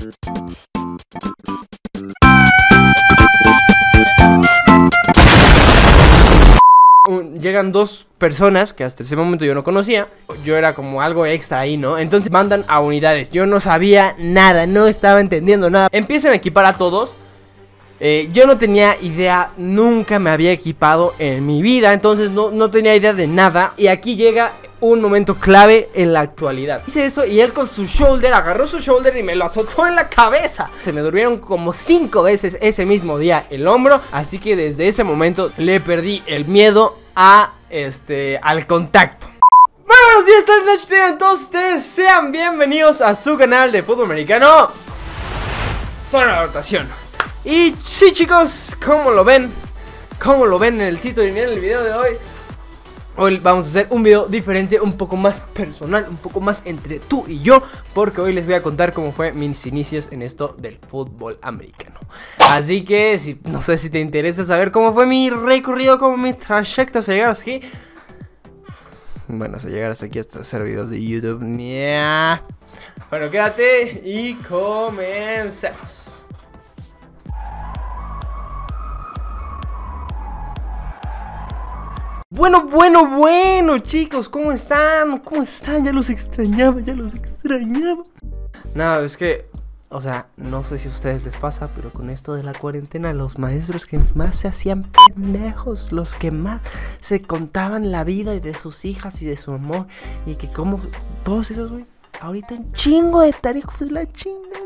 Llegan dos personas que hasta ese momento yo no conocía. Yo era como algo extra ahí, ¿no? Entonces mandan a unidades. Yo no sabía nada, no estaba entendiendo nada. Empiezan a equipar a todos. Yo no tenía idea, nunca me había equipado en mi vida. Entonces no tenía idea de nada. Y aquí llega un momento clave en la actualidad. Hice eso y él con su shoulder, agarró su shoulder y me lo azotó en la cabeza. Se me durmieron como 5 veces ese mismo día el hombro. Así que desde ese momento le perdí el miedo al contacto. Buenos días, tardes, noches, tengan todos ustedes. Sean bienvenidos a su canal de fútbol americano, Zona de Anotación. Y sí, chicos, como lo ven en el título y en el video de hoy vamos a hacer un video diferente, un poco más personal, un poco más entre tú y yo, porque hoy les voy a contar cómo fue mis inicios en esto del fútbol americano. Así que, no sé si te interesa saber cómo fue mi recorrido, cómo mi trayecto hasta llegar hasta aquí. Bueno, hasta llegar hasta aquí, hasta hacer videos de YouTube. Bueno, quédate y comencemos. Bueno, chicos, ¿cómo están? Ya los extrañaba. No, es que, o sea, no sé si a ustedes les pasa, pero con esto de la cuarentena, los maestros que más se hacían pendejos, los que más se contaban la vida de sus hijas y de su amor, y que como todos esos, güey, ahorita un chingo de tarejos de la chingada.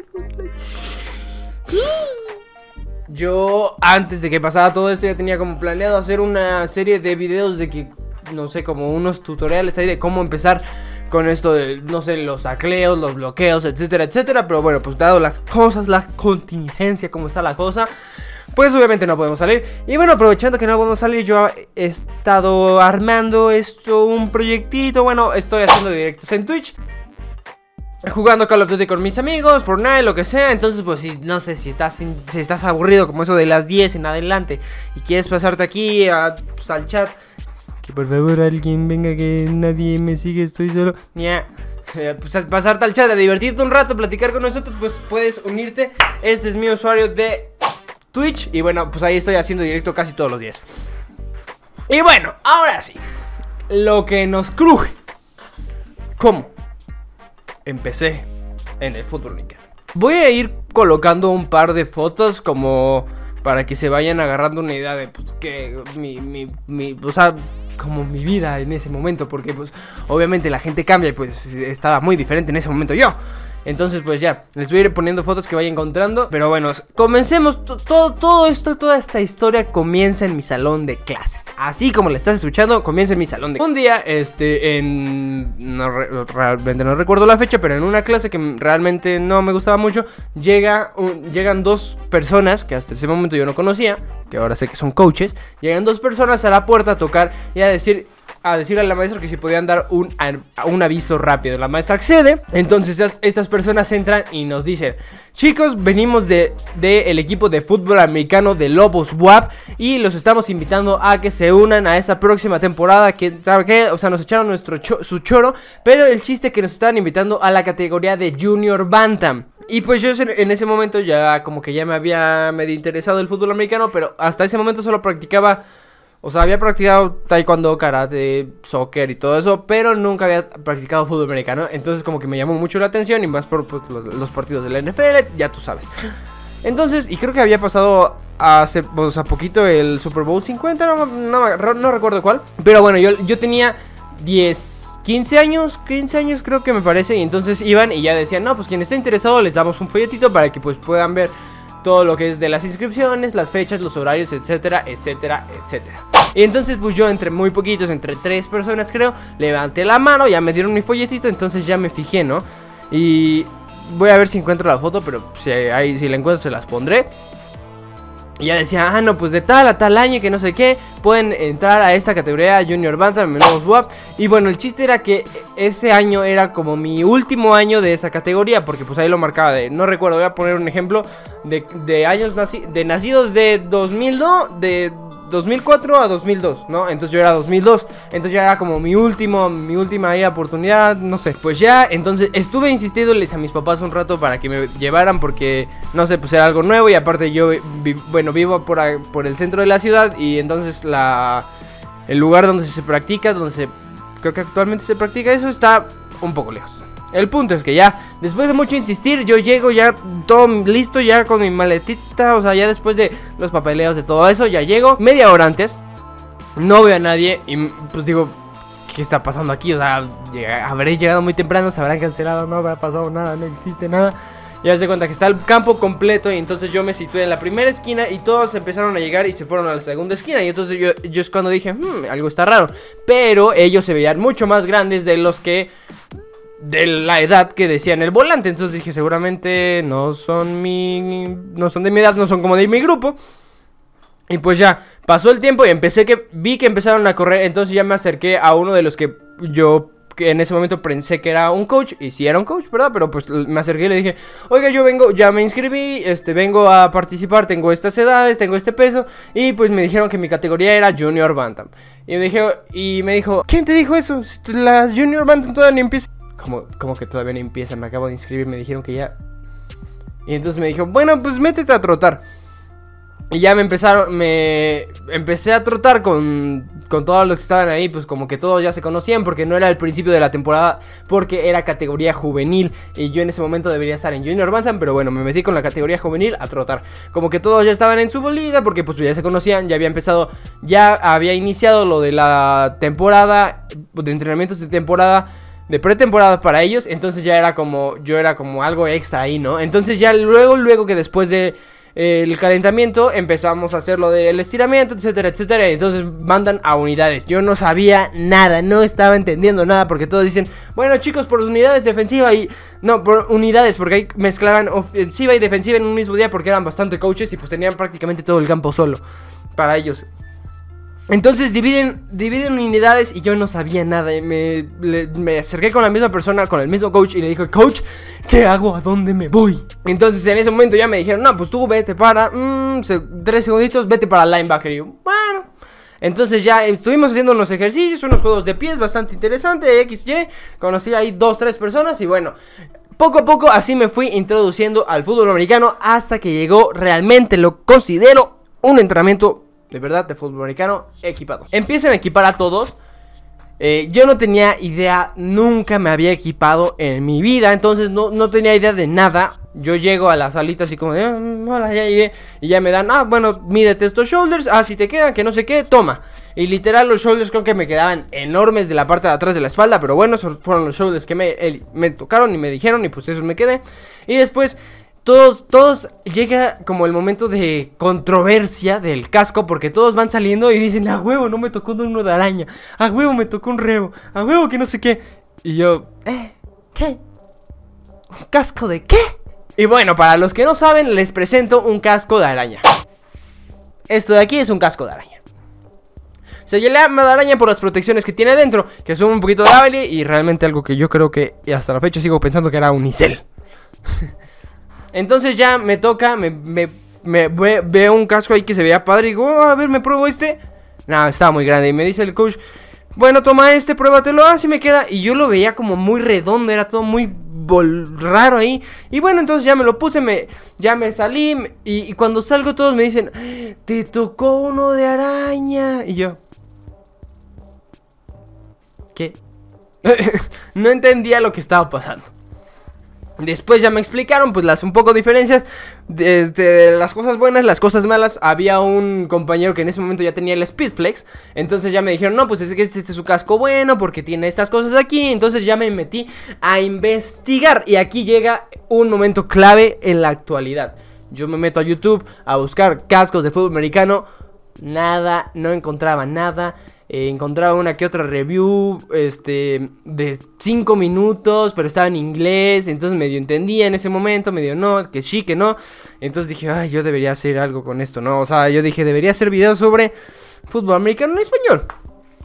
Yo, antes de que pasara todo esto, ya tenía como planeado hacer una serie de videos de que, no sé, como unos tutoriales ahí de cómo empezar con esto de, no sé, los tacleos, los bloqueos, etcétera. Pero bueno, pues dado las cosas, la contingencia, como está la cosa, pues obviamente no podemos salir. Y bueno, aprovechando que no podemos salir, yo he estado armando un proyectito. Bueno, estoy haciendo directos en Twitch, jugando Call of Duty con mis amigos, Fortnite, lo que sea. Entonces pues no sé, si estás aburrido como eso de las 10 en adelante y quieres pasarte aquí al chat, que por favor alguien venga, que nadie me sigue, estoy solo. Pues pasarte al chat, a divertirte un rato, platicar con nosotros, pues puedes unirte. Este es mi usuario de Twitch y bueno, pues ahí estoy haciendo directo casi todos los días. Y bueno, ahora sí, lo que nos cruje. ¿Cómo empecé en el fútbol americano? Voy a ir colocando un par de fotos como para que se vayan agarrando una idea de pues que o sea, como mi vida en ese momento, porque pues obviamente la gente cambia y pues estaba muy diferente en ese momento yo. Entonces pues ya, les voy a ir poniendo fotos que vaya encontrando. Pero bueno, comencemos. Toda esta historia comienza en mi salón de clases. Así como le estás escuchando, comienza en mi salón de clases. Un día, realmente no recuerdo la fecha, pero en una clase que realmente no me gustaba mucho, llegan dos personas que hasta ese momento yo no conocía, que ahora sé que son coaches. Llegan dos personas a la puerta a tocar y a decirle a la maestra que si podían dar un aviso rápido. La maestra accede. Entonces estas personas entran y nos dicen: chicos, venimos del equipo de fútbol americano de Lobos WAP y los estamos invitando a que se unan a esta próxima temporada. Que, ¿sabe qué? O sea, nos echaron su choro, pero el chiste es que nos están invitando a la categoría de Junior Bantam. Y pues yo en ese momento ya como que ya me había medio interesado el fútbol americano, pero hasta ese momento solo practicaba. O sea, había practicado taekwondo, karate, soccer y todo eso, pero nunca había practicado fútbol americano. Entonces como que me llamó mucho la atención, y más por pues, los partidos de la NFL, ya tú sabes. Entonces, y creo que había pasado hace poquito el Super Bowl 50, no recuerdo cuál. Pero bueno, yo tenía 15 años creo que me parece. Y entonces iban y ya decían: no, pues quien esté interesado les damos un folletito para que pues puedan ver todo lo que es de las inscripciones, las fechas, los horarios, etcétera. Y entonces pues yo entre muy poquitos, entre 3 personas creo, levanté la mano, ya me dieron mi folletito, entonces ya me fijé, ¿no? Y voy a ver si encuentro la foto, pero si la encuentro se las pondré. Y ya decía: no, pues de tal a tal año, que no sé qué, pueden entrar a esta categoría Junior Bantam, Lobos WAP. Y bueno, el chiste era que ese año era como mi último año de esa categoría, porque pues ahí lo marcaba no recuerdo, voy a poner un ejemplo de años nacidos de 2002, de 2004 a 2002, ¿no? Entonces yo era 2002, entonces ya era como mi última ahí oportunidad, no sé. Pues ya, entonces estuve insistiéndoles a mis papás un rato para que me llevaran porque, no sé, pues era algo nuevo y aparte yo, vivo por el centro de la ciudad y entonces el lugar donde se practica, creo que actualmente se practica eso, está un poco lejos. El punto es que ya, después de mucho insistir, yo llego ya todo listo, ya con mi maletita. O sea, ya después de los papeleos de todo eso, ya llego media hora antes. No veo a nadie y pues digo, ¿qué está pasando aquí? O sea, habré llegado muy temprano, se habrán cancelado, no habrá pasado nada, no existe nada. Ya se cuenta que está el campo completo y entonces yo me situé en la primera esquina y todos empezaron a llegar y se fueron a la segunda esquina. Y entonces yo es cuando dije, algo está raro. Pero ellos se veían mucho más grandes de la edad que decía en el volante. Entonces dije, seguramente no son de mi edad, no son como de mi grupo. Y pues ya, pasó el tiempo y vi que empezaron a correr. Entonces ya me acerqué a uno de los que en ese momento pensé que era un coach. Y sí era un coach, ¿verdad? Pero pues me acerqué y le dije, oiga, yo vengo, ya me inscribí, vengo a participar, tengo estas edades, tengo este peso. Y pues me dijeron que mi categoría era Junior Bantam. Y me dijo, ¿quién te dijo eso? Las Junior Bantam todavía ni empiezan. Como que todavía no empiezan, me acabo de inscribir, me dijeron que ya. Y entonces me dijo, bueno, pues métete a trotar. Y ya me empecé a trotar con todos los que estaban ahí, pues como que todos ya se conocían, porque no era el principio de la temporada, porque era categoría juvenil, y yo en ese momento debería estar en Junior Bantam, pero bueno, me metí con la categoría juvenil a trotar. Como que todos ya estaban en su bolita, porque pues ya se conocían, ya había iniciado lo de la temporada, de entrenamientos de temporada, de pretemporada para ellos. Entonces ya yo era como algo extra ahí, ¿no? Entonces ya luego que después de el calentamiento empezamos a hacer lo del estiramiento, etcétera, etcétera. Entonces mandan a unidades. Yo no sabía nada, no estaba entendiendo nada, porque todos dicen, bueno chicos, por unidades defensiva no, por unidades, porque ahí mezclaban ofensiva y defensiva en un mismo día, porque eran bastante coaches y pues tenían prácticamente todo el campo solo para ellos. Entonces dividen unidades y yo no sabía nada. Me acerqué con la misma persona, con el mismo coach, y le dije, coach, ¿qué hago? ¿A dónde me voy? Entonces en ese momento ya me dijeron, no, pues tú vete para 3 segunditos, vete para linebacker. Y yo, bueno. Entonces ya estuvimos haciendo unos ejercicios, unos juegos de pies bastante interesantes, XY. Conocí ahí 2-3 personas y bueno, poco a poco así me fui introduciendo al fútbol americano, hasta que llegó realmente, lo considero un entrenamiento de verdad de fútbol americano equipado. Empiezan a equipar a todos. Yo no tenía idea, nunca me había equipado en mi vida, entonces no tenía idea de nada. Yo llego a la salita así como de, hola, ya llegué. Y ya me dan, bueno, mídete estos shoulders, si te quedan, que no sé qué, toma. Y literal los shoulders creo que me quedaban enormes de la parte de atrás de la espalda, pero bueno, esos fueron los shoulders que me tocaron y me dijeron, y pues esos me quedé. Y después todos llega como el momento de controversia del casco, porque todos van saliendo y dicen, a huevo, no me tocó uno de araña, a huevo me tocó un rebo, a huevo que no sé qué. Y yo, ¿qué? ¿Un casco de qué? Y bueno, para los que no saben, les presento un casco de araña. Esto de aquí es un casco de araña. Se llama de araña por las protecciones que tiene dentro, que son un poquito de Able, y realmente algo que yo creo que hasta la fecha sigo pensando que era unicel. Entonces ya me toca, veo un casco ahí que se veía padre y digo, a ver, me pruebo este. No, estaba muy grande y me dice el coach, bueno, toma este, pruébatelo, así me queda. Y yo lo veía como muy redondo, era todo muy raro ahí. Y bueno, entonces ya me lo puse, ya me salí y cuando salgo todos me dicen, te tocó uno de araña. Y yo, ¿qué? No entendía lo que estaba pasando. Después ya me explicaron pues un poco diferencias, desde las cosas buenas, las cosas malas. Había un compañero que en ese momento ya tenía el Speedflex, entonces ya me dijeron, no, pues es que este es su casco bueno porque tiene estas cosas aquí. Entonces ya me metí a investigar y aquí llega un momento clave en la actualidad. Yo me meto a YouTube a buscar cascos de fútbol americano, nada, no encontraba nada. Encontraba una que otra review de 5 minutos, pero estaba en inglés, entonces medio entendía en ese momento, medio no, que sí, que no. Entonces dije, yo debería hacer algo con esto, ¿no? O sea, yo dije, debería hacer videos sobre fútbol americano en español.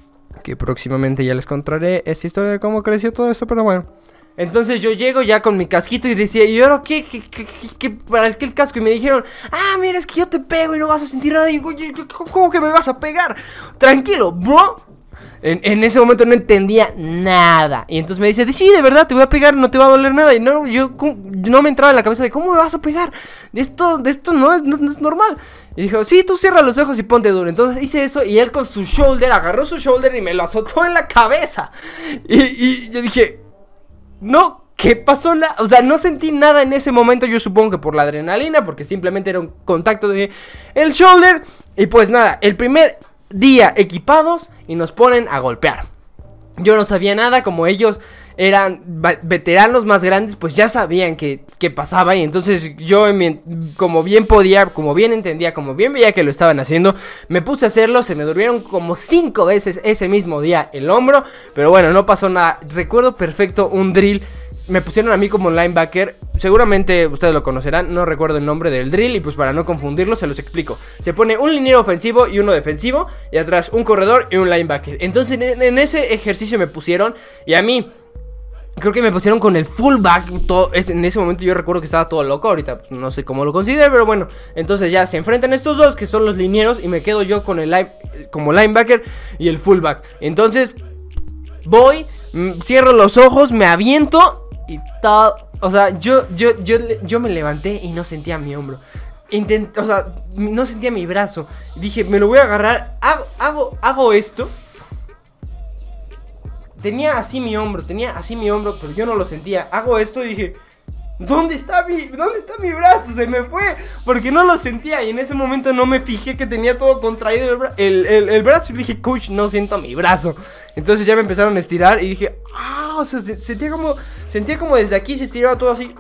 que próximamente ya les contaré esa historia de cómo creció todo esto, pero bueno. Entonces yo llego ya con mi casquito y decía, ¿y ahora qué? ¿Para qué el casco? Y me dijeron, ah, mira, es que yo te pego y no vas a sentir nada. Y digo, ¿cómo que me vas a pegar? Tranquilo, bro. En ese momento no entendía nada. Y entonces me dice, sí, de verdad, te voy a pegar, no te va a doler nada. Y no, yo no me entraba en la cabeza de, ¿cómo me vas a pegar? De esto no es normal. Y dijo, sí, tú cierra los ojos y ponte duro. Entonces hice eso y él con su shoulder, agarró su shoulder y me lo azotó en la cabeza. Y yo dije, no, ¿qué pasó? O sea, no sentí nada en ese momento. Yo supongo que por la adrenalina, porque simplemente era un contacto de el shoulder. Y pues nada, el primer día equipados y nos ponen a golpear. Yo no sabía nada, como ellos eran veteranos más grandes, pues ya sabían qué pasaba. Y entonces yo, como bien podía, como bien entendía, como bien veía que lo estaban haciendo, me puse a hacerlo. Se me durmieron como 5 veces ese mismo día el hombro, pero bueno, no pasó nada. Recuerdo perfecto un drill. Me pusieron a mí como linebacker. Seguramente ustedes lo conocerán, no recuerdo el nombre del drill. Y pues para no confundirlo se los explico. Se pone un liniero ofensivo y uno defensivo, y atrás un corredor y un linebacker. Entonces en ese ejercicio me pusieron, y a mí creo que me pusieron con el fullback. En ese momento yo recuerdo que estaba todo loco. Ahorita pues, no sé cómo lo considero, pero bueno. Entonces ya se enfrentan estos dos, que son los linieros, y me quedo yo con el como linebacker y el fullback. Entonces voy, cierro los ojos, me aviento y todo. O sea, yo me levanté y no sentía mi hombro. O sea, no sentía mi brazo. Dije, me lo voy a agarrar. Hago esto. Tenía así mi hombro, pero yo no lo sentía. Hago esto y dije, ¿dónde está mi brazo? Se me fue, porque no lo sentía. Y en ese momento no me fijé que tenía todo contraído el brazo. Y dije, coach, no siento mi brazo. Entonces ya me empezaron a estirar y dije, o sea, sentía como desde aquí se estiraba todo así.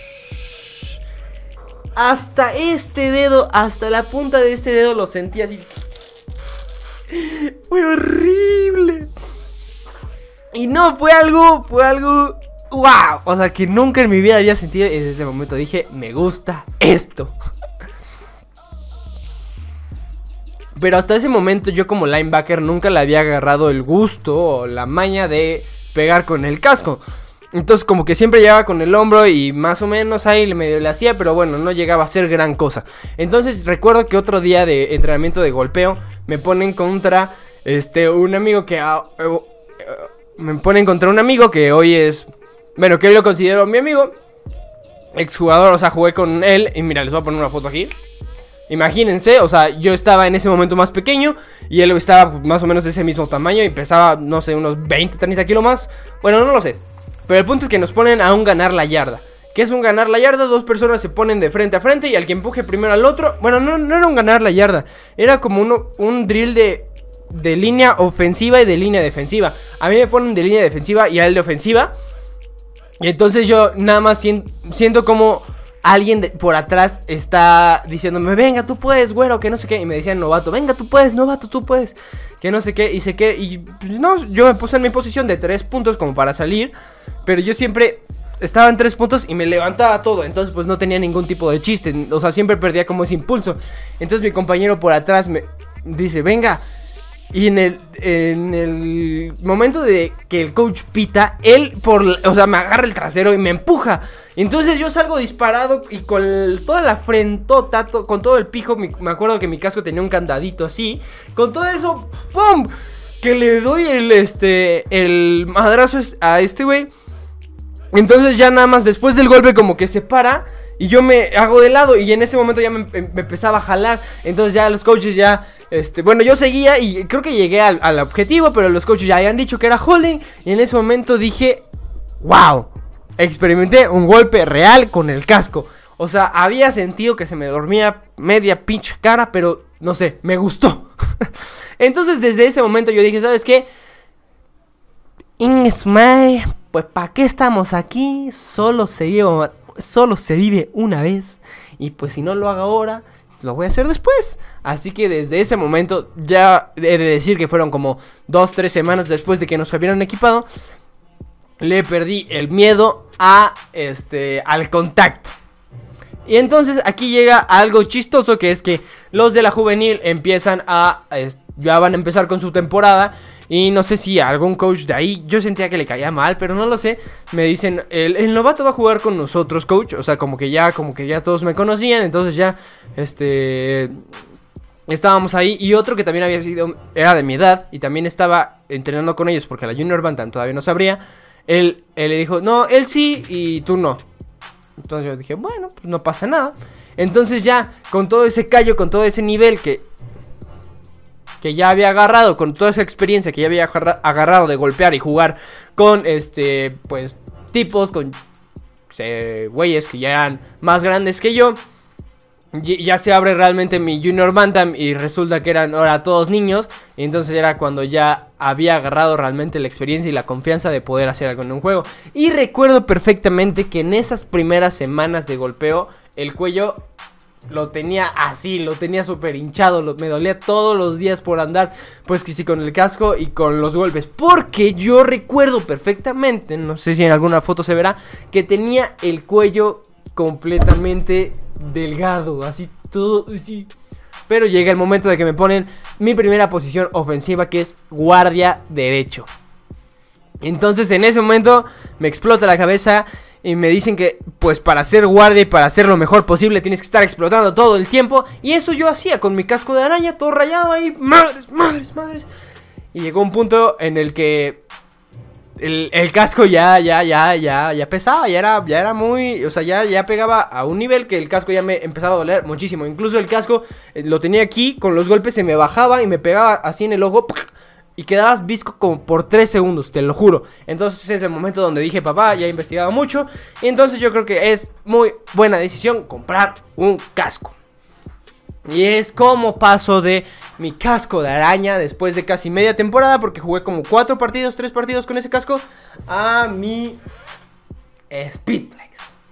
Hasta este dedo, hasta la punta de este dedo lo sentí así. Fue horrible. Y no, fue algo wow, o sea, que nunca en mi vida había sentido. Y desde ese momento dije, me gusta esto. Pero hasta ese momento yo como linebacker nunca le había agarrado el gusto o la maña de pegar con el casco. Entonces como que siempre llegaba con el hombro y más o menos ahí medio le hacía, pero bueno, no llegaba a ser gran cosa. Entonces recuerdo que otro día de entrenamiento de golpeo me ponen contra un amigo que me ponen contra un amigo que hoy es, bueno, que hoy lo considero mi amigo, exjugador, o sea, jugué con él. Y mira, les voy a poner una foto aquí. Imagínense, o sea, yo estaba en ese momento más pequeño y él estaba más o menos de ese mismo tamaño y pesaba, no sé, unos 20, 30 kilos más. Bueno, no lo sé, pero el punto es que nos ponen a un ganar la yarda. ¿Qué es un ganar la yarda? Dos personas se ponen de frente a frente y al que empuje primero al otro. Bueno, no era un ganar la yarda, era como un drill de línea ofensiva y de línea defensiva. A mí me ponen de línea defensiva y a él de ofensiva. Y entonces yo nada más siento como alguien por atrás está diciéndome, venga, tú puedes, güero, que no sé qué. Y me decían, novato, venga, tú puedes, novato, tú puedes, que no sé qué. Y sé qué, y no, yo me puse en mi posición de 3 puntos como para salir. Pero yo siempre estaba en 3 puntos y me levantaba todo. Entonces pues no tenía ningún tipo de chiste. O sea, siempre perdía como ese impulso. Entonces mi compañero por atrás me dice, venga. Y en el momento de que el coach pita, él o sea, me agarra el trasero y me empuja. Entonces yo salgo disparado y con toda la frentota, con todo el pijo. Me acuerdo que mi casco tenía un candadito así. Con todo eso, ¡pum! Que le doy el madrazo a este güey. Entonces ya nada más después del golpe como que se para y yo me hago de lado. Y en ese momento ya me empezaba a jalar. Entonces ya los coaches ya... bueno, yo seguía y creo que llegué al objetivo, pero los coaches ya habían dicho que era holding. Y en ese momento dije, wow, experimenté un golpe real con el casco. O sea, había sentido que se me dormía media pinche cara, pero no sé, me gustó. Entonces desde ese momento yo dije, ¿sabes qué? Pues ¿para qué estamos aquí? Solo se vive una vez. Y pues si no lo hago ahora, lo voy a hacer después. Así que desde ese momento ya he de decir que fueron como 2-3 semanas después de que nos habían equipado. Le perdí el miedo al contacto. Y entonces aquí llega algo chistoso, que es que los de la juvenil ya van a empezar con su temporada. Y no sé si a algún coach de ahí yo sentía que le caía mal, pero no lo sé. Me dicen, el novato va a jugar con nosotros, coach. O sea, como que ya todos me conocían. Entonces ya, estábamos ahí. Y otro que también era de mi edad y también estaba entrenando con ellos, porque la Junior Bantam todavía no sabría. Él le dijo, no, él sí y tú no. Entonces yo dije, bueno, pues no pasa nada. Entonces ya, con todo ese callo, con todo ese nivel que ya había agarrado, con toda esa experiencia que ya había agarrado de golpear y jugar con, pues, tipos, con güeyes que ya eran más grandes que yo, ya se abre realmente mi Junior Bantam y resulta que eran ahora todos niños. Y entonces era cuando ya había agarrado realmente la experiencia y la confianza de poder hacer algo en un juego. Y recuerdo perfectamente que en esas primeras semanas de golpeo, el cuello lo tenía así, lo tenía súper hinchado, me dolía todos los días por andar, pues que sí, con el casco y con los golpes. Porque yo recuerdo perfectamente, no sé si en alguna foto se verá, que tenía el cuello completamente delgado, así todo, así. Pero llega el momento de que me ponen mi primera posición ofensiva, que es guardia derecho. Entonces en ese momento me explota la cabeza y me dicen que pues para ser guardia y para hacer lo mejor posible tienes que estar explotando todo el tiempo. Y eso yo hacía con mi casco de araña todo rayado ahí, madres. Y llegó un punto en el que el casco ya pesaba, ya era muy, o sea, ya pegaba a un nivel que el casco ya me empezaba a doler muchísimo. Incluso el casco lo tenía aquí, con los golpes se me bajaba y me pegaba así en el ojo y quedabas visco como por 3 segundos, te lo juro. Entonces ese es el momento donde dije, papá, ya he investigado mucho, y entonces yo creo que es muy buena decisión comprar un casco. Y es como paso de mi casco de araña después de casi media temporada, porque jugué como 3 partidos con ese casco, a mi Speedflex.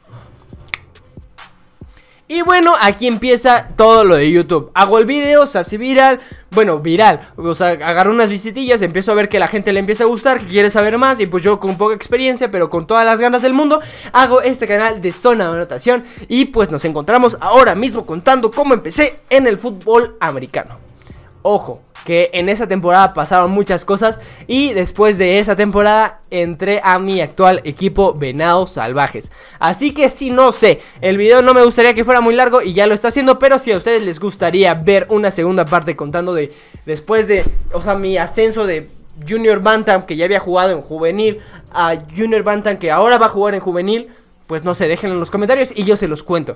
Y bueno, aquí empieza todo lo de YouTube. Hago el video, se hace viral. Bueno, viral, o sea, agarro unas visitillas, empiezo a ver que la gente le empieza a gustar, que quiere saber más. Y pues yo con poca experiencia, pero con todas las ganas del mundo, hago este canal de Zona de Anotación. Y pues nos encontramos ahora mismo contando cómo empecé en el fútbol americano. Ojo, que en esa temporada pasaron muchas cosas y después de esa temporada entré a mi actual equipo Venados Salvajes. Así que si no sé, el video no me gustaría que fuera muy largo y ya lo está haciendo, pero si a ustedes les gustaría ver una segunda parte contando de después de, o sea, mi ascenso de Junior Bantam, que ya había jugado en juvenil, a Junior Bantam que ahora va a jugar en juvenil, pues no sé, déjenlo en los comentarios y yo se los cuento.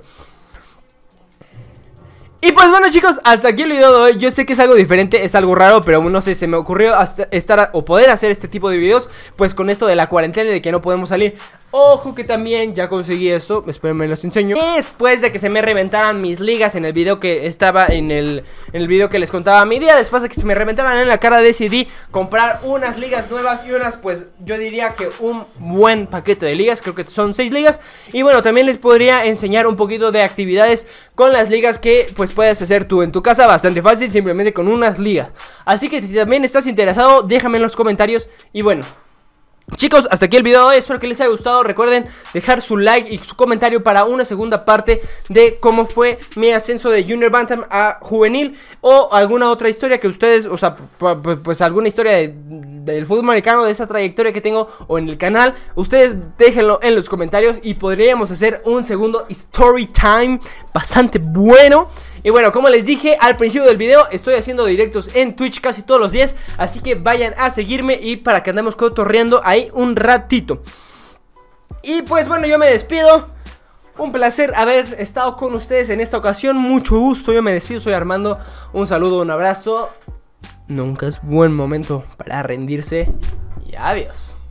Y pues bueno, chicos, hasta aquí el video de hoy. Yo sé que es algo diferente, es algo raro, pero no sé, se me ocurrió poder hacer este tipo de videos, pues con esto de la cuarentena y de que no podemos salir. Ojo que también ya conseguí esto, espérenme, los enseño. Después de que se me reventaran mis ligas en el video que estaba en el video que les contaba mi día, después de que se me reventaran en la cara, decidí comprar unas ligas nuevas y unas, pues yo diría que un buen paquete de ligas, creo que son 6 ligas. Y bueno, también les podría enseñar un poquito de actividades con las ligas que pues puedes hacer tú en tu casa, bastante fácil, simplemente con unas ligas. Así que si también estás interesado, déjame en los comentarios. Y bueno, chicos, hasta aquí el video de hoy, espero que les haya gustado. Recuerden dejar su like y su comentario para una segunda parte de cómo fue mi ascenso de Junior Bantam a juvenil, o alguna otra historia que ustedes, o sea, pues alguna historia del fútbol americano, de esa trayectoria que tengo o en el canal. Ustedes déjenlo en los comentarios y podríamos hacer un segundo story time bastante bueno. Y bueno, como les dije al principio del video, estoy haciendo directos en Twitch casi todos los días, así que vayan a seguirme y para que andemos cotorreando ahí un ratito. Y pues bueno, yo me despido. Un placer haber estado con ustedes en esta ocasión, mucho gusto, yo me despido, soy Armando. Un saludo, un abrazo. Nunca es buen momento para rendirse y adiós.